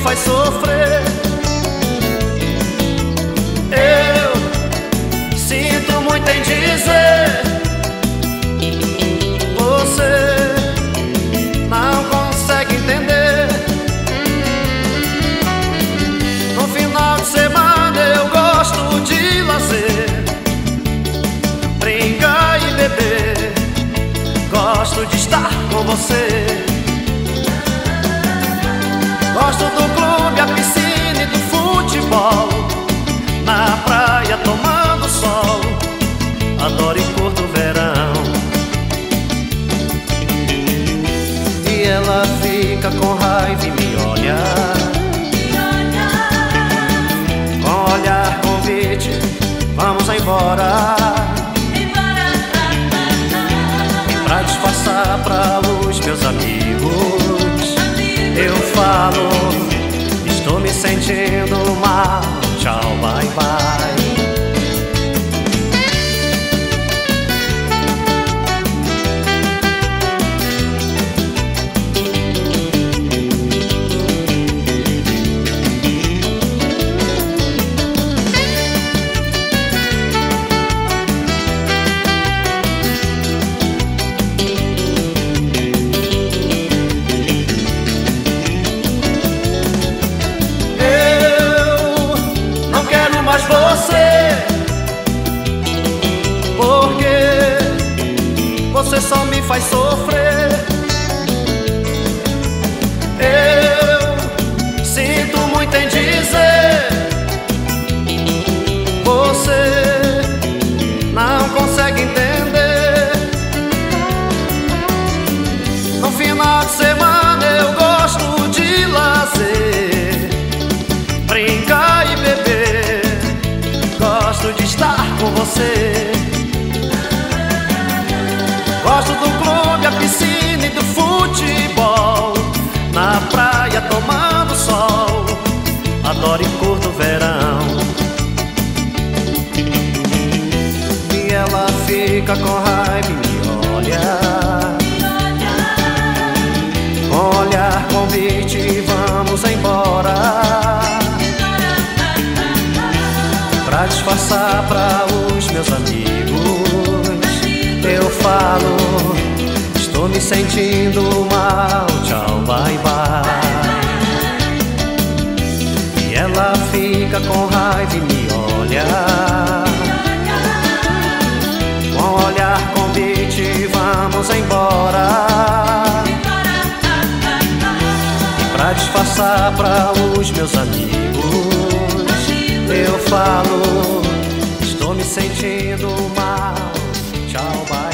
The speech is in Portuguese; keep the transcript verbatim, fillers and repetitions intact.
faz sofrer. Eu sinto muito em dizer, você não consegue entender. No final de semana eu gosto de lazer, brincar e beber, gosto de estar com você. Gosto do clube, a piscina e do futebol, na praia tomando sol, adoro e curto o verão. E ela fica com raiva e me olha, com olhar convite, vamos embora. E pra disfarçar pra os meus amigos, eu falo, estou me sentindo mal, tchau, bye, bye. Você, porque você só me faz sofrer. Eu sinto muito em dizer, você não consegue entender. No final de semana eu gosto de lazer, brincar e beber, gosto de estar com você. Gosto do clube, a piscina e do futebol, na praia tomando sol, adoro e curto o verão. E ela fica com raiva e me olha, com olhar convite, vamos embora. Pra disfarçar pra os meus amigos, eu falo, estou me sentindo mal, tchau, bye, bye. E ela fica com raiva e me olha, com olhar convite, vamos embora. E pra disfarçar pra os meus amigos, eu falo, estou me sentindo mal, tchau, bye.